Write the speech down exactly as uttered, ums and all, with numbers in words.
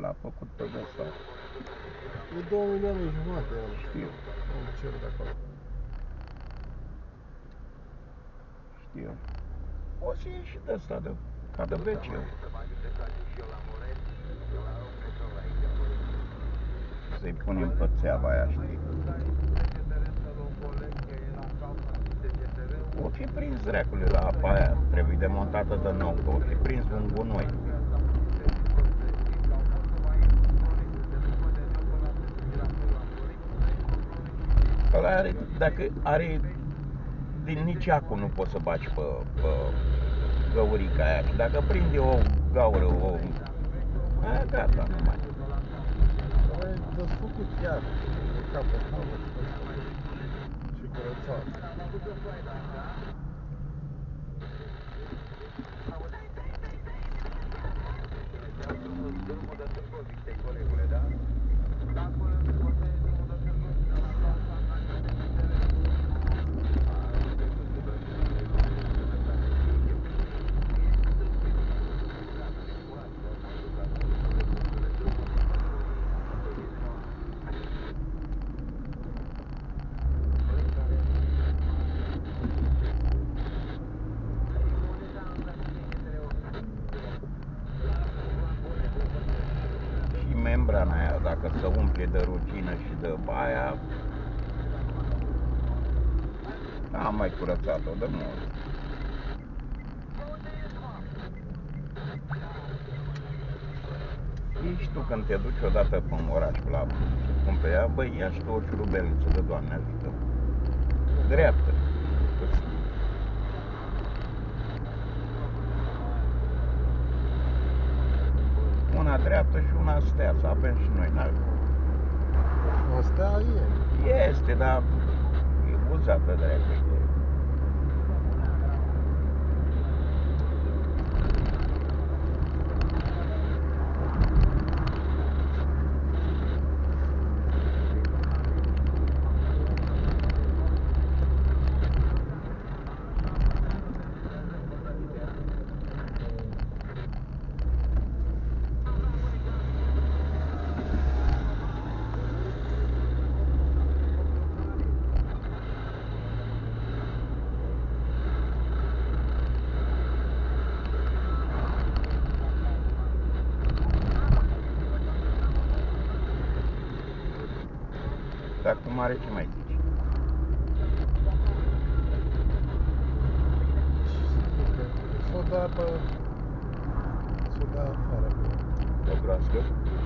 l-a făcut pe dosar. E două milioane jumate. Știu. Nu cer de acolo. Știu. O să iei și de ăsta, de, ca de vece. Să-i punem pe țeava aia, știi? O fi prins recule la apa aia, trebuie demontată de nou, că o fi prins un gunoi. Ăla are, dacă are, din nici acum nu poți să baci pe, pe găurica aia și dacă prinde o gaură, o... aia gata, nu mai. Păi, desfăcut iar, de capăt, și curățat. Membrana aia, dacă se umple de rugină și de baia, am mai curățat-o de mult. Știi și tu când te duci odată pe un oraș la cumperi ea, băi, ia și tu o șurubelniță de Doamne ajută. Dreaptă. Una dreaptă și una stea, să avem și noi, n-ar... Astea e. Este, dar e uzată dreaptă. Dacă mare, ce mai zici? S-o da pe... S-o da afară. O broască?